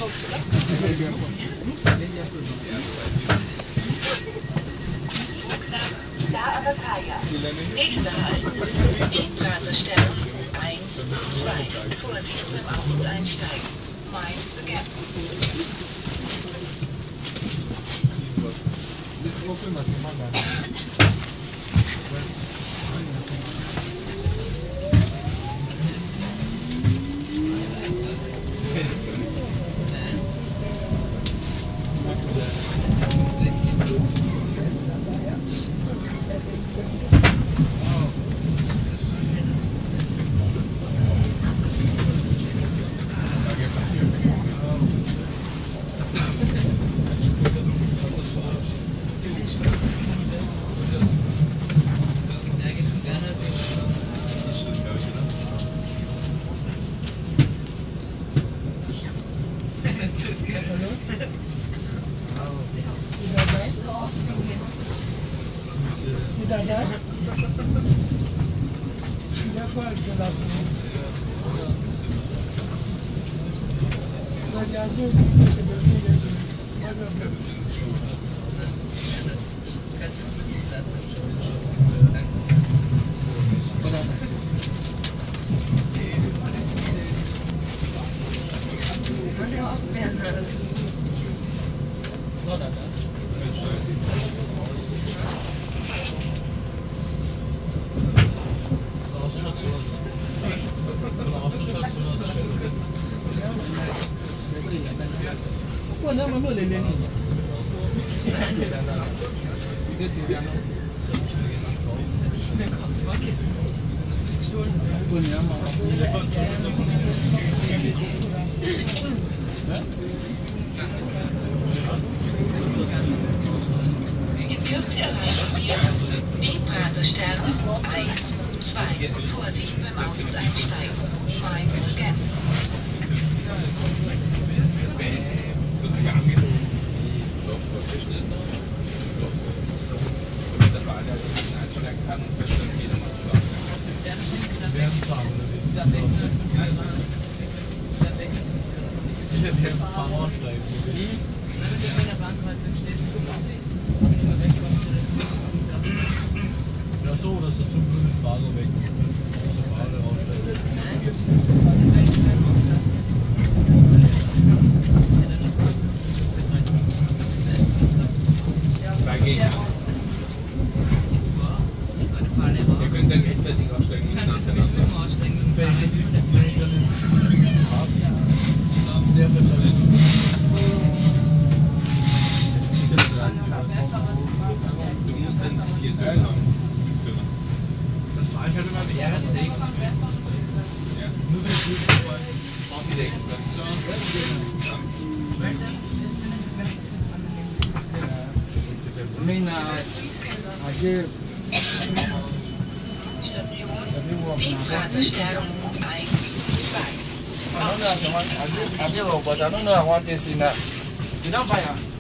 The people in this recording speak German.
La Avataya. Nächster Halt. Wegladerstern 1 und 2. Vorsicht beim Aus- und Einsteigen. Mind the gap. In Kürze erreichen wir Wegladerstern 1 und 2. Vorsicht beim Aus- und Einsteigen. Mind the gap. Ja, so, dass du zum grünen Fahrer weg aus der Fahrer raussteigst. Ihr könnt dann rechtzeitig aussteigen. Wenn ich dann der wird dann du musst dann hier Teil haben. Dann fahre ich halt immer mit RS6. Ja. Nur wenn ich gut brauche wieder extra. Station Wegladerstern 1 und 2. Ausstieg.